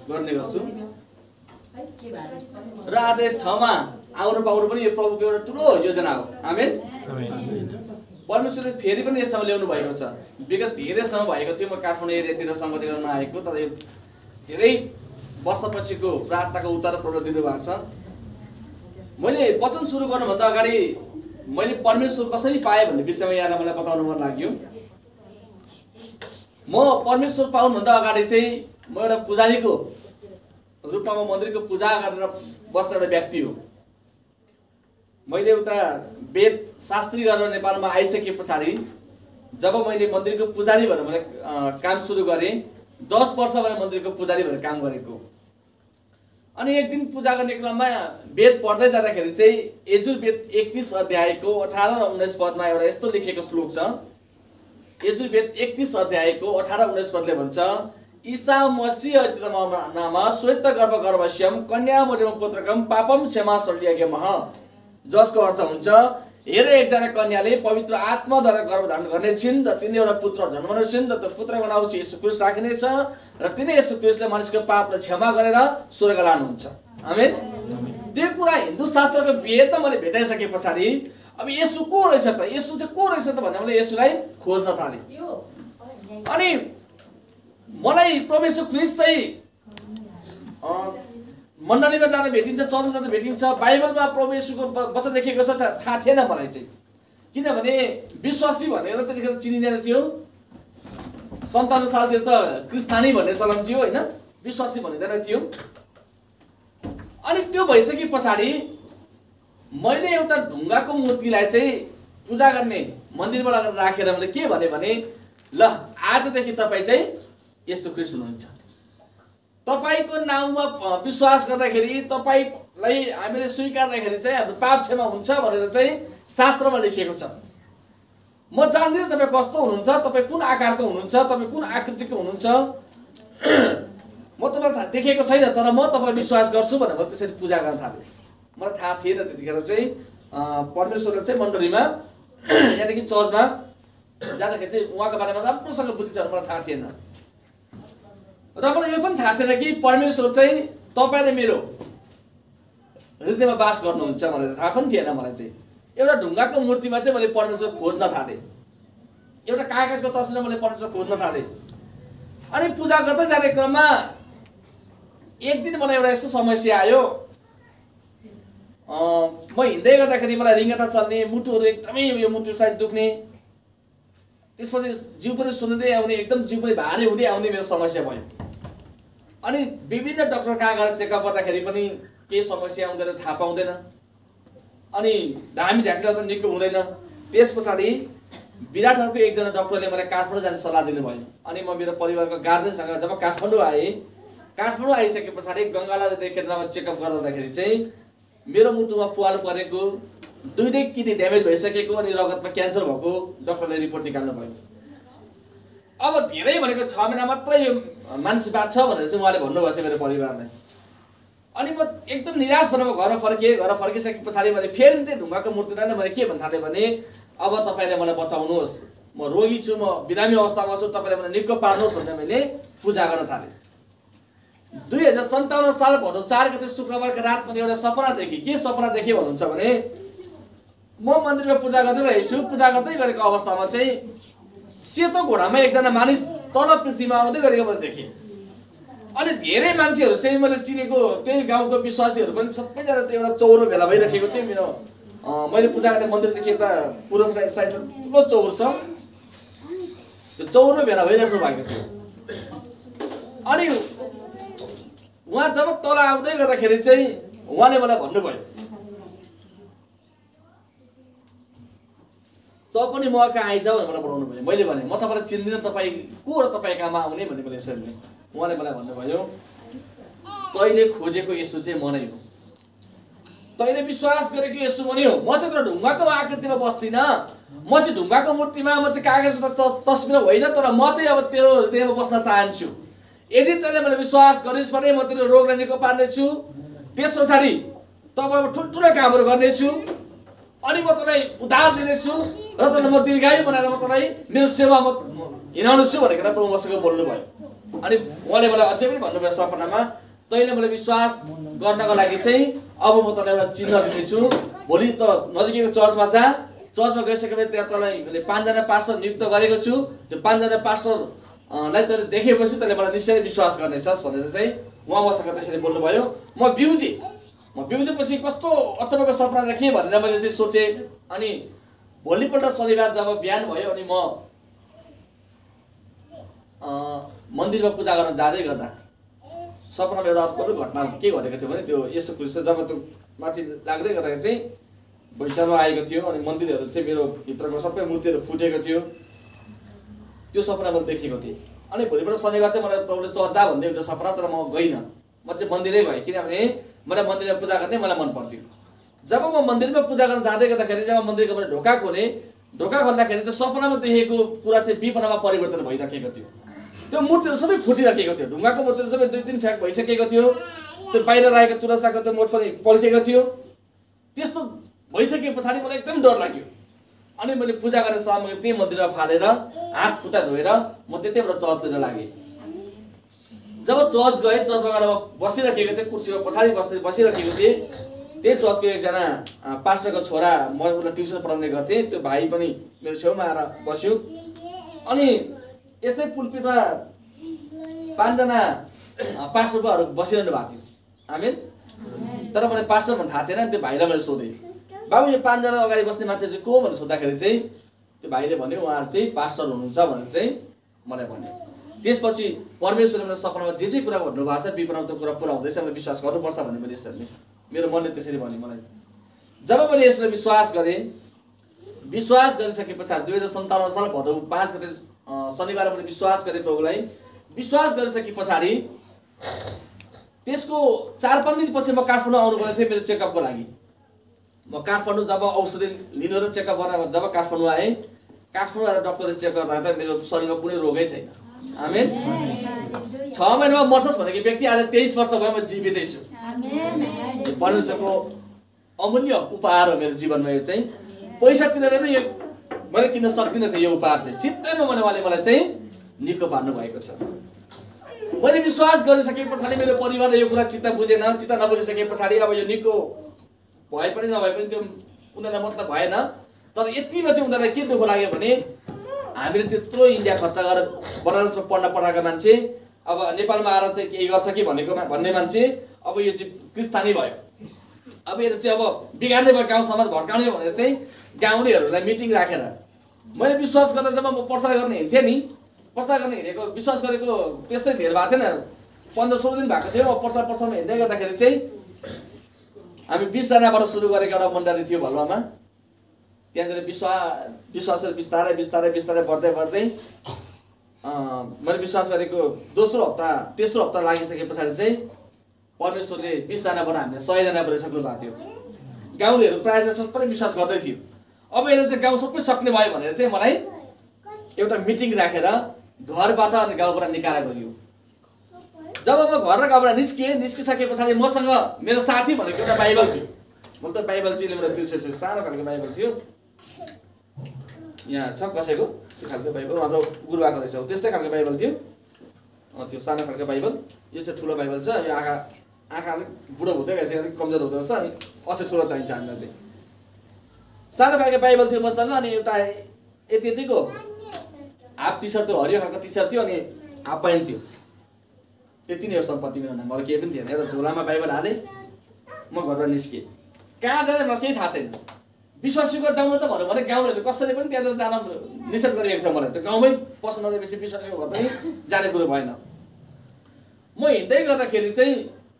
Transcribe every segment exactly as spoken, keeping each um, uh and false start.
गर्ने गर्छु र आज यस ठाउँमा आउनु पाउनु पनि यो प्रभुको एउटा ठुलो योजना हो। आमेन। परमेश्वरले फेरि पनि यस ठाउँमा ल्याउनु भएको छ। विगत धेरै समय भएको थियो म काठमाडौँ एरियातिर संगति गर्न आएको, तर यो धेरै वर्षपछिको प्रार्थनाको उत्तर प्रभुले दिनुभएको छ। मैले वचन सुरु गर्नुभन्दा अगाडि मैले परमेश्वर कसरी पाएँ भन्ने विषयमा यहाँलाई मलाई बताउनु मन लाग्यो। म परमेश्वर पाउनुभन्दा अगाडि चाहिँ म एउटा पुजारीको रूपमा म मन्दिरको पूजा गरेर बस्ने एउटा व्यक्ति हो। मैले उता वेद शास्त्री गरेर नेपालमा आइसके पछाडि जब मैले मन्दिरको पुजारी भनेर मैले काम सुरु गरेँ, दस वर्ष मैले मन्दिरको पुजारी भनेर काम गरेको। अनि एक दिन पूजा गर्ने क्रममा वेद पढ्दै जाँदाखेरि चाहिँ यजुर्वेद एकतीस अध्यायको अठार र उन्नाइस पदमा एउटा यस्तो लेखेको श्लोक छ। यजुर्वेद एकतीस अध्यायको अठार उन्नाइस पदले भन्छ, ईसा मसीह नाम श्वेत गर्भ गर्भस्यम कन्या मरियम पुत्रकम पापम क्षमा शल्यगमः, जसको अर्थ हुन्छ हेरे एकजना कन्याले पवित्र आत्माद्वारा गर्भधारण गर्नेछिन् र तिनी एउटा पुत्र जन्माउनेछिन् र त्यो पुत्रको नाउँ चाहिँ येशू ख्रीष्ट राखिनेछ र तिनी येशू ख्रीष्टले मानिसको पापलाई क्षमा गरेर स्वर्ग लानुहुन्छ। आमेन। त्यो कुरा हिन्दू शास्त्रको वेद मैले भेटाइसके पछाडि अब येशू को रहेछ त, येशू चाहिँ को रहेछ त भनेर मैले येशूलाई खोज्न थालेँ। अनि मलाई प्रभु येशू ख्रीष्ट चाहिँ मण्डलीमा जाँदा भेटिन्छ, चर्चमा जाँदा भेटिन्छ, बाइबलमा प्रभु येशूको वचन लेखेको छ थाहा थिएन मलाई चाहिँ। किनभने विश्वासी भनेर त्यतिखेर चिनिँदैन थियो। सन्ताउन्न सालतिर त क्रिस्तानी भन्ने चलन थियो होइन, विश्वासी भनिँदैन थियो। अनि त्यो भइसके पछाडि मैले एउटा ढुङ्गाको मूर्तिलाई चाहिँ पूजा गर्ने मन्दिरमा लगेर राखेर मैले के भने भने ल आजदेखि तपाईँ चाहिँ येशू ख्रीष्ट हुनुहुन्छ, तपाईको नाउँमा विश्वास गर्दाखेरि तपाईलाई हामीले स्वीकार्दाखेरि चाहिँ हाम्रो पाप क्षमा हुन्छ भनेर चाहिँ शास्त्रमा लेखिएको छ। म जान्दिनँ तपाईँ कस्तो हुनुहुन्छ, तपाईँ कुन आकारको हुनुहुन्छ, तपाईँ कुन आकृतिको हुनुहुन्छ, म तपाईँलाई देखेको छैन, तर म तपाईँलाई विश्वास गर्छु भनेर म त्यसरी पूजा गर्न थालेँ। मलाई थाहा थिएन त्यतिखेर चाहिँ परमेश्वरले चाहिँ मण्डलीमा यानि कि चर्चमा जाँदाखेरि चाहिँ उहाँको बारेमा राम्रोसँग बुझिन्छ मलाई थाहा थिएन। र मलाई यो पनि थाहा थिएन कि परमेश्वर चाहिँ तपाईँले मेरो हृदयमा बास गर्नुहुन्छ भनेर थाहा पनि थिएन मलाई चाहिँ। एउटा ढुङ्गाको मूर्तिमा चाहिँ मैले परमेश्वर खोज्न थालेँ, एउटा कागजको तस्बिरमा मैले परमेश्वर खोज्न थालेँ। अनि पूजा गर्दै जाने क्रममा एक दिन मलाई एउटा यस्तो समस्या आयो। म हिँड्दै गर्दाखेरि मलाई रिङ्गटा चल्ने, मुटुहरू एकदमै यो मुटु सायद दुख्ने, त्यसपछि जिउ पनि सुन्दै आउने, एकदम जिउ पनि भारी हुँदै आउने मेरो समस्या भयो। अनि विभिन्न डक्टर कहाँ गएर चेकअप गर्दाखेरि पनि केही समस्या हुँदैन, थाहा पाउँदैन। अनि धामी झाँक्रीलाई पनि निको हुँदैन। त्यस पछाडि विराटनगरको एकजना डक्टरले मलाई काठमाडौँ जाने सल्लाह दिनुभयो। अनि म मेरो परिवारको गार्जेनसँग जब काठमाडौँ आएँ, काठमाडौँ आइसके पछाडि गङ्गालाई देखेर चेकअप गर्दाखेरि चाहिँ मेरो मुटुमा पुवाल परेको, दुईटै किडनी ड्यामेज भइसकेको अनि रगतमा क्यान्सर भएको डक्टरले रिपोर्ट निकाल्नु भयो। अब धेरै भनेको छ महिना मात्रै यो मान्छे बाँच्छ भनेर चाहिँ उहाँले भन्नुभएको छ मेरो परिवारलाई। अनि म एकदम निराश भएर घर फर्केँ। घर फर्किसके पछाडि मैले फेरि त्यो ढुङ्गाको मूर्तिलाई नै मैले के भन्न थालेँ भने अब तपाईँले मलाई बचाउनुहोस्, म रोगी छु, म बिरामी अवस्थामा छु, तपाईँले मलाई निको पार्नुहोस् भनेर मैले पूजा गर्न थालेँ। दुई हजार सन्ताउन्न साल भदौ चार गते शुक्रबारको रात मैले एउटा सपना देखेँ। के सपना देखेँ भन्नुहुन्छ भने म मन्दिरमा पूजा गर्दै रहेछु। पूजा गर्दै गरेको अवस्थामा चाहिँ सेतो घोडामा एकजना मानिस तल पृथ्वीमा आउँदै गरेको मैले देखेँ। अनि धेरै मान्छेहरू चाहिँ मैले चिनेको त्यही गाउँको विश्वासीहरू पनि सबैजना त्यो एउटा चौरो भेला भइराखेको थियो। मेरो मैले पूजा गर्ने मन्दिरदेखि एउटा पूर्व साइड साइडमा ठुलो चौर छ, त्यो चौरो भेला भइराख्नु भएको थियो। अनि उहाँ जब तल आउँदै गर्दाखेरि चाहिँ उहाँले मलाई भन्नुभयो, त पनि म कहाँ आइजाऊ भनेर मलाई बोलाउनु भयो। मैले भने म तपाईँलाई चिन्दिनँ, तपाईँ को र तपाईँ कहाँमा आउने भन्ने मैले यसरी भने। उहाँले मलाई भन्नुभयो, तैँले खोजेको येशू चाहिँ म नै हो, तैँले विश्वास गरेको येशू म नै हो। म चाहिँ त्यो ढुङ्गाको आकृतिमा बस्दिनँ, म चाहिँ ढुङ्गाको मूर्तिमा, म चाहिँ कागजको तस्बिर होइन, तर म चाहिँ अब तेरो हृदयमा बस्न चाहन्छु। यदि तैँले मैले विश्वास गरिस् भने म तेरो रोगलाई निको पार्नेछु, त्यस पछाडि तपाईँलाई ठुल्ठुलो कामहरू गर्नेछु, अनि म तँलाई उद्धार दिनेछु र तँलाई म दीर्घायु बनाएर म तँलाई मेरो सेवा म हिँडाउनु छु भनेर प्रभु मसँग बोल्नुभयो। अनि उहाँले मलाई अझै पनि भन्नुभयो सपनामा, तैँले मलाई विश्वास गर्नको लागि चाहिँ अब म तँलाई एउटा चिन्ह दिँदैछु, भोलि त नजिकैको चर्चमा जा, चर्चमा गइसकेपछि त्यहाँ तँलाई मैले पाँचजना पास्टर नियुक्त गरेको छु, त्यो पाँचजना पास्टरलाई तैँले देखेपछि तैँले मलाई निश्चय विश्वास गर्नेछस् भनेर चाहिँ उहाँ मसँग त्यसरी बोल्नुभयो। म बिउजेँ, म बिउजेपछि कस्तो अचम्मको सपना देखेँ भनेर मैले चाहिँ सोचेँ। अनि भोलिपल्ट शनिबार जब बिहान भयो अनि म मन्दिरमा पूजा गर्न जाँदै गर्दा सपनामा एउटा अर्को घटना के घटेको थियो भने त्यो यसो क्रिस्ट जब त्यो माथि लाग्दै गर्दाखेरि चाहिँ भैँचालो आएको थियो अनि मन्दिरहरू चाहिँ मेरो भित्रको सबै मूर्तिहरू फुटेको थियो। त्यो सपना मैले देखेको थिएँ। अनि भोलिपल्ट शनिबार चाहिँ मलाई प्रभुले चर्च जा भन्दै हुन्छ सपना, तर म गइनँ। म चाहिँ मन्दिरै गएँ किनभने मलाई मन्दिरमा पूजा गर्ने मलाई मन पर्थ्यो। जब म मन्दिरमा पूजा गर्न जाँदै गर्दाखेरि जब मन्दिरको मैले ढोका खोलेँ, ढोका खोल्दाखेरि त्यो सपनामा देखेको कुरा चाहिँ विपनामा परिवर्तन भइराखेको थियो। त्यो मूर्तिहरू सबै फुटिराखेको थियो, ढुङ्गाको मूर्तिहरू सबै दुई तिन फ्याक भइसकेको थियो। त्यो बाहिर रहेको तुलसाको त्यो मोठ पनि पल्टेको थियो। त्यस्तो भइसके पछाडि मलाई एकदम डर लाग्यो। अनि मैले पूजा गर्ने सामग्री त्यही मन्दिरमा फालेर हात खुट्टा धोएर म त्यतैबाट चर्चतिर लागेँ। जब चर्च गएँ, चर्चमा गएर म बसिराखेको थिएँ, कुर्सीमा पछाडि बसि बसिराखेको थिएँ। त्यही चर्चको एकजना पास्टरको छोरा, म उसलाई ट्युसन पढाउने गर्थेँ, त्यो भाइ पनि मेरो छेउमा आएर बस्यो। अनि यस्तै पुलपिटमा पाँचजना पास्टरहरू बसिरहनु भएको थियो। आमेन। तर मलाई पास्टर भन्ने थाहा थिएन। त्यो भाइलाई मैले सोधेँ, बाबु यो पाँचजना अगाडि बस्ने मान्छे चाहिँ को भनेर सोद्धाखेरि चाहिँ त्यो भाइले भन्यो उहाँहरू चाहिँ पास्टर हुनुहुन्छ भनेर चाहिँ मलाई भन्यो। त्यसपछि परमेश्वरले मेरो सपनामा जे जे कुरा भन्नुभएको छ विपनामा त्यो कुरा पुरा हुँदैछ, मैले विश्वास गर्नुपर्छ भन्ने मैले यसरी मेरो मनले त्यसरी भन्यो मलाई। जब मैले यसलाई विश्वास गरेँ, विश्वास गरिसके पछाडि दुई हजार सन्ताउन्न साल भदौ पाँच गते शनिबार मैले विश्वास गरेँ प्रभुलाई। विश्वास गरिसके पछाडि त्यसको चार पाँच दिनपछि म काठमाडौँ आउनु पर्ने थियो मेरो चेकअपको लागि। म काठमाडौँ जब औषधि लिनु र चेकअप गर्न जब काठमाडौँ आएँ, काठमाडौँ आएर डक्टरले चेक गर्दा त मेरो शरीरमा कुनै रोगै छैन। आमेन। छ महिनामा मर्छस् भनेको व्यक्ति आज तेइस वर्ष भयो म जीवितै छु। परमेश्वरको अमूल्य उपहार हो मेरो जीवनमा। यो चाहिँ पैसा तिरेर नै यो मैले किन्न सक्दिनँ थियो। यो उपहार चाहिँ सिधैमा मैले उहाँले मलाई चाहिँ निको पार्नु भएको छ। मैले विश्वास गरिसके पछाडि मेरो परिवारले यो कुरा चित्त बुझेन। चित्त नबुझिसके पछाडि अब यो निको भए पनि नभए पनि त्यो उनीहरूलाई मतलब भएन। तर यतिमा चाहिँ उनीहरूलाई के दुःख लाग्यो भने हामीले त्यत्रो इन्डिया खर्च गरेर बनारसमा पढ्न पठाएको मान्छे अब नेपालमा आएर चाहिँ केही गर्छ कि भनेको भन्ने मान्छे अब यो चाहिँ क्रिस्तानी भयो। अब यो चाहिँ अब बिगार्दै भयो, गाउँ समाज भड्काउने भनेर चाहिँ गाउँलेहरूलाई मिटिङ राखेर मैले विश्वास गरेर जब म प्रचार गर्न हिँड्थेँ नि, प्रचार गर्न हिँडेको विश्वास गरेको त्यस्तै धेर भएको थिएन। पन्ध्र सोह्र दिन भएको थियो। म प्रचार प्रचारमा हिँड्दै गर्दाखेरि चाहिँ हामी बिसजनाबाट सुरु गरेको एउटा मण्डली थियो भलुवामा। त्यहाँनिर विश्वास विश्वास बिस्तारै बिस्तारै बिस्तारै बढ्दै बढ्दै मैले विश्वास गरेको दोस्रो हप्ता तेस्रो हप्ता लागिसके पछाडि चाहिँ परमेश्वरले बिसजनाबाट हामीले सयजना पुऱ्याइसक्नु भएको थियो। गाउँलेहरू प्रायः जस्तो सबै विश्वास गर्दै थियो। अब यसले चाहिँ गाउँ सबै सक्ने भयो भनेर चाहिँ मलाई एउटा मिटिङ राखेर घरबाट अनि गाउँबाट निकाला गरियो। जब म घर र गाउँबाट निस्किएँ, निस्किसके पछाडि मसँग मेरो साथी भनेको एउटा बाइबल थियो। मैले त बाइबल चाहिँ एउटा बिर्सेछु, सानो खालको बाइबल थियो। यहाँ छ कसैको त्यो खालको बाइबल, हाम्रो गुरुबाको रहेछ त्यस्तै खालको बाइबल थियो। त्यो सानो खालको बाइबल, यो चाहिँ ठुलो बाइबल छ। यो आँखा आँखा अलिक बुढो हुँदै गएछ, अलिक कमजोर हुँदो रहेछ। अनि अझै ठुलो चाहिन्छ हामीलाई चाहिँ। सानो खालको बाइबल थियो मसँग। अनि एउटा यति यतिको हाफ टी सर्ट थियो, हरियो खालको टी सर्ट थियो, अनि हाफ प्यान्ट थियो। त्यति नै हो सम्पत्ति मेरो नाम, अरू केही पनि थिएन। एउटा झोलामा बाइबल हालेँ, म घरबाट निस्केँ। कहाँ जाने मलाई केही थाहा छैन। विश्वासीको जाउँ त भन्यो भने गाउँहरू कसैले पनि त्यहाँनिर जान निषेध गरिएको छ मलाई। त्यो गाउँमै पस्न नदिएपछि विश्वासीको घर पनि जाने कुरो भएन। म हिँड्दै गर्दाखेरि चाहिँ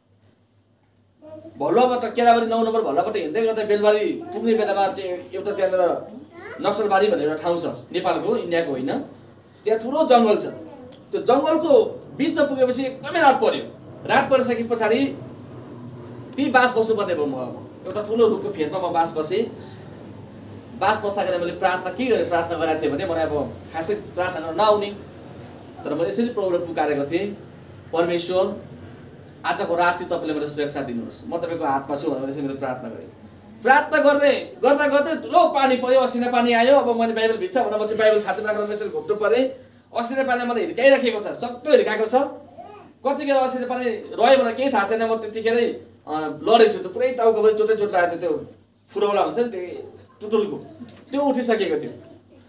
भलुवाबाट केराबारी नौ नम्बर भलुवाबाट हिँड्दै गर्दा बेलबारी पुग्ने बेलामा चाहिँ एउटा त्यहाँनिर नक्सलबारी भनेर एउटा ठाउँ छ, नेपालको इन्डियाको होइन। त्यहाँ ठुलो जङ्गल छ। त्यो जङ्गलको बिचमा पुगेपछि एकदमै रात पर्यो। रात परिसके पछाडि ती बास बस्नुपर्ने भयो। म अब एउटा ठुलो रुखको फेदमा म बास बसेँ। बास बस्दाखेरि मैले प्रार्थना के गरेँ, प्रार्थना गरेको थिएँ भने मलाई अब खासै प्रार्थना नआउने, तर मैले यसरी प्रभुलाई पुकारेको थिएँ, परमेश्वर आजको रात चाहिँ तपाईँले मलाई सुरक्षा दिनुहोस्, म तपाईँको हातमा छु भनेर चाहिँ मैले प्रार्थना गरेँ। प्रार्थना गर्दै गर्दा गर्दै ठुलो पानी पऱ्यो, असिना पानी आयो। अब मैले बाइबल भिज्छ भनेर म चाहिँ बाइबल छातीमा राखेर यसरी घोप्नु परेँ। असिना पानी मलाई हिर्काइराखेको छ, सक्दो हिर्काएको छ। कतिखेर असिना पानी रह्यो मलाई केही थाहा छैन, म त्यतिखेरै लडेछु। त्यो पुरै टाउकोभरि चोटै चोट लागेको थियो, त्यो फुरौला हुन्छ नि त्यो टुटुलको, त्यो उठिसकेको थियो।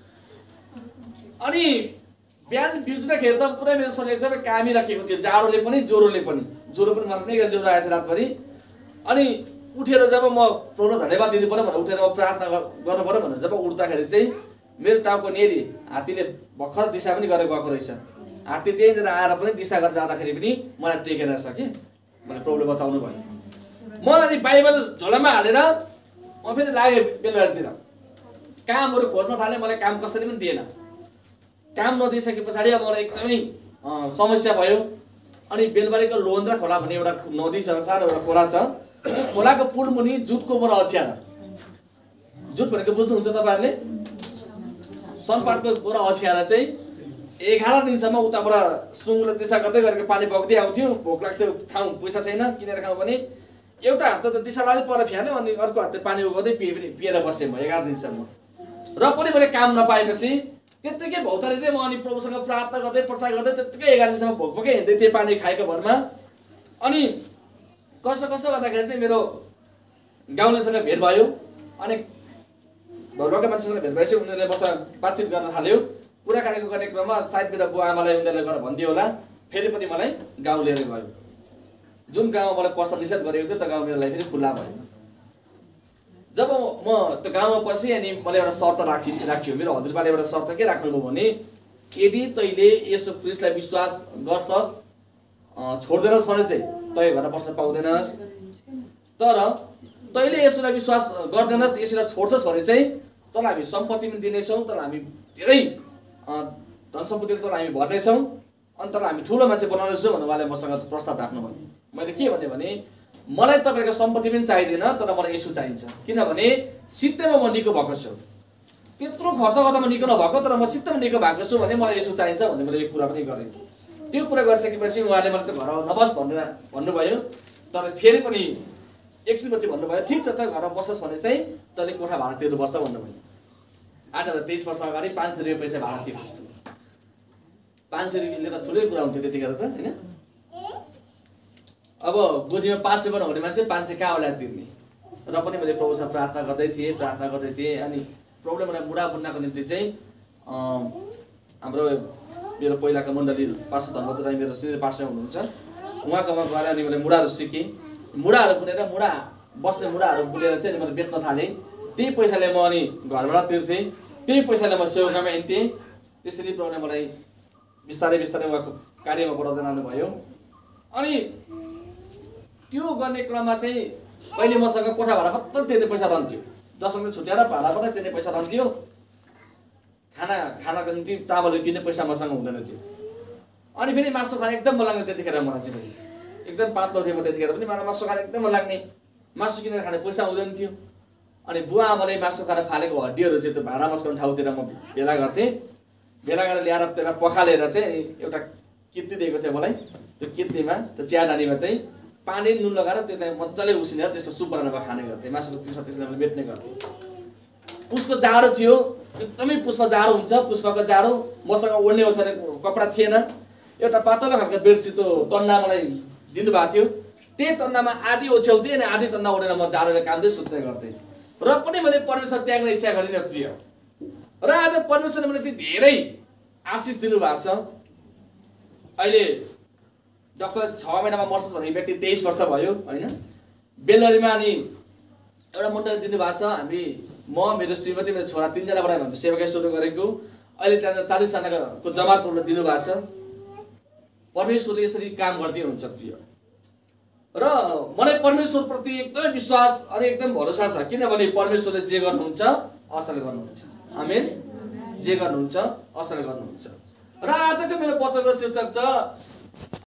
अनि बिहान बिउजुँदाखेरि त पुरै मेरो शरीर एकदमै कामिराखेको थियो, जाडोले पनि ज्वरोले पनि। ज्वरो पनि मलाई नै ज्वरो आएछ रातभरि। अनि उठेर जब म प्रभुलाई धन्यवाद दिनु पऱ्यो भनेर उठेर म प्रार्थना गर्नु पऱ्यो भनेर जब उठ्दाखेरि चाहिँ मेरो टाउको नेरी हात्तीले भर्खर दिशा पनि गरेर गएको रहेछ। हात्ती त्यहीँनिर आएर पनि दिशा गरेर जाँदाखेरि पनि मलाई टेकेर छ कि मैले प्रभुले बचाउनु भयो। म अनि बाइबल झोलामा हालेर म फेरि लागेँ बेलुकातिर कामहरू खोज्न थालेँ। मलाई काम कसरी पनि दिएन। काम नदिइसके पछाडि अब मलाई एकदमै समस्या भयो। अनि बेलबारीको लोन्द्रा खोला भन्ने एउटा नदी छ, सानो एउटा खोला छ। त्यो खोलाको पुल मुनि जुटको बोरा अछ्याएर, जुट भनेको बुझ्नुहुन्छ तपाईँहरूले, सनपाटको बोरा अछ्याएर चाहिँ एघार दिनसम्म उताबाट सुँगुरले दिशा गर्दै गरेको पानी बग्दै आउँथ्यो। भोक लाग्थ्यो, खाउँ, पैसा छैन किनेर खाउँ भने एउटा हात त दिशालाई अलिक पर फ्याल्यो, अनि अर्को हातले पानी उगाउँदै पिए पनि पिएर बसेँ म एघार दिनसम्म। र पनि मैले काम नपाएपछि त्यत्तिकै भौतारिँदै म अनि प्रभुसँग प्रार्थना गर्दै प्रचार गर्दै त्यत्तिकै एघार दिनसम्म भोक भोकै हिँड्दै थिएँ पानी खाएको भरमा। अनि कसो कसो गर्दाखेरि चाहिँ मेरो गाउँलेसँग भेट भयो। अनि घरबाका मान्छेसँग भेट भएपछि उनीहरूले बस बातचित गर्न थाल्यो। कुराकानीको गर्ने क्रममा सायद मेरो बुवा आमालाई उनीहरूले गएर भनिदियो होला, फेरि पनि मलाई गाउँ लिएर गयो। जुन गाउँमा मलाई पस्न निषेध गरेको थियो त्यो गाउँ मेरो लागि फेरि खुल्ला भयो। जब म त्यो गाउँमा पसेँ अनि मलाई एउटा शर्त राखि राखियो मेरो हजुरबाले एउटा शर्त के राख्नुभयो भने, यदि तैँले यसो ख्रिस्टलाई विश्वास गर्छस्, छोड्दैनस् भने चाहिँ तै घर बस्न पाउँदैनस्। तर तैँले यसोलाई विश्वास गर्दैनस्, यसोलाई छोड्छस् भने चाहिँ तँलाई हामी सम्पत्ति पनि दिनेछौँ, तर हामी धेरै धन सम्पत्तिले तँलाई हामी भर्नेछौँ, अनि तँलाई हामी ठुलो मान्छे बनाउनेछौँ भनेर उहाँले मसँग प्रस्ताव राख्नुभयो। मैले के भने भने मलाई तपाईँको सम्पत्ति पनि चाहिँदैन, तर मलाई यसो चाहिन्छ। किनभने सित्तैमा म निको भएको छु, त्यत्रो खर्च गर्दा म निको नभएको, तर म सित्तैमा निको भएको छु भने मलाई यसो चाहिन्छ भन्ने मैले यो कुरा पनि गरेँ। त्यो कुरा गरिसकेपछि उहाँले मलाई त घर नबस् भनेर भन्नुभयो। तर फेरि पनि एकछिनपछि भन्नुभयो, ठिक छ त घरमा बस्छस् भने चाहिँ तैँले कोठा भाडा तिर्नुपर्छ भन्नुभयो। आज त तेइस वर्ष अगाडि पाँच सय रुपियाँ पैसा भाडा थियो। पाँच सय रुपियाँले त ठुलै कुरा हुन्थ्यो त्यतिखेर त, होइन? अब गोजीमा पाँच सय बनाउने मान्छे पाँच सय कहाँ होला तिर्ने। र पनि मैले प्रभुसँग प्रार्थना गर्दै थिएँ प्रार्थना गर्दै थिएँ अनि प्रभुले मलाई मुढा बुन्नको निम्ति चाहिँ हाम्रो मेरो पहिलाको मण्डली पास्टर धर्मबहादुर राई मेरो सिनियर पास्टर हुनुहुन्छ, उहाँकोमा गएर अनि मैले मुढाहरू सिकेँ। मुढाहरू बुनेर मुढा बस्ने मुढाहरू बुनेर चाहिँ अनि मैले बेच्न थालेँ। त्यही पैसाले म अनि घरबाट तिर्थेँ, त्यही पैसाले म सेवाकामा हिँड्थेँ। त्यसरी प्रभुले मलाई बिस्तारै बिस्तारै उहाँको कार्यमा बढाउँदै लानुभयो। अनि त्यो गर्ने क्रममा चाहिँ कहिले मसँग कोठा भाडा मात्रै तिर्ने पैसा रहन्थ्यो, दसौँले छुट्याएर भाडा मात्रै तिर्ने पैसा रहन्थ्यो। खाना खानाको निम्ति चामलहरू किन्ने पैसा मसँग हुँदैन थियो। अनि फेरि मासु खान एकदम मन लाग्ने त्यतिखेर मलाई चाहिँ पनि एकदम पातलो थिएँ म त्यतिखेर पनि, मलाई मासु खान एकदम मन लाग्ने, मासु किनेर खाने पैसा हुँदैन थियो। अनि बुवा आमाले मासु खाएर फालेको हड्डीहरू चाहिँ त्यो भाँडा मस्काउने ठाउँतिर म भेला गर्थेँ। भेला गरेर ल्याएर त्यसलाई पखालेर चाहिँ एउटा कित्ती दिएको थियो मलाई। त्यो कित्तीमा त्यो चियादानीमा चाहिँ पानी नुन लगाएर त्यसलाई मजाले उसिनेर त्यसको सुप बनाएर खाने गर्थेँ। मासुको तिस तिसलाई मैले बेच्ने गर्थेँ। पुसको जाडो थियो, एकदमै पुसमा जाडो हुन्छ, पुष्पको जाडो। मसँग ओढ्ने ओछ्याउने कपडा थिएन। एउटा पातलो खालको बेडसिट तन्ना मलाई दिनुभएको थियो। त्यही तन्नामा आधी ओछ्याउँथेँ अनि आधी तन्ना ओढेर म जाडोले कामदै सुत्ने गर्थेँ। र पनि मैले परमेश्वर त्याग्ने इच्छा गरिनँ प्रिय। र आज परमेश्वरले मलाई त्यति धेरै आशिष दिनुभएको छ। अहिले डक्टर छ महिनामा मर्छस् भन्ने व्यक्ति तेइस वर्ष भयो, होइन? बेलरीमा अनि एउटा मण्डली दिनुभएको छ। हामी म मेरो श्रीमती मेरो छोरा तिनजनाबाट हामी सेवाकाई सुरु गरेको। अहिले त्यहाँ चालिसजनाको जमात प्रभुले दिनुभएको छ। परमेश्वरले यसरी काम गर्दै हुन्छ प्रिय। र मलाई परमेश्वरप्रति एकदमै विश्वास अनि एकदम भरोसा छ, किनभने परमेश्वरले जे गर्नुहुन्छ असल गर्नुहुन्छ। आमेन। जे गर्नुहुन्छ असल गर्नुहुन्छ। र आजको मेरो वचनको शीर्षक छ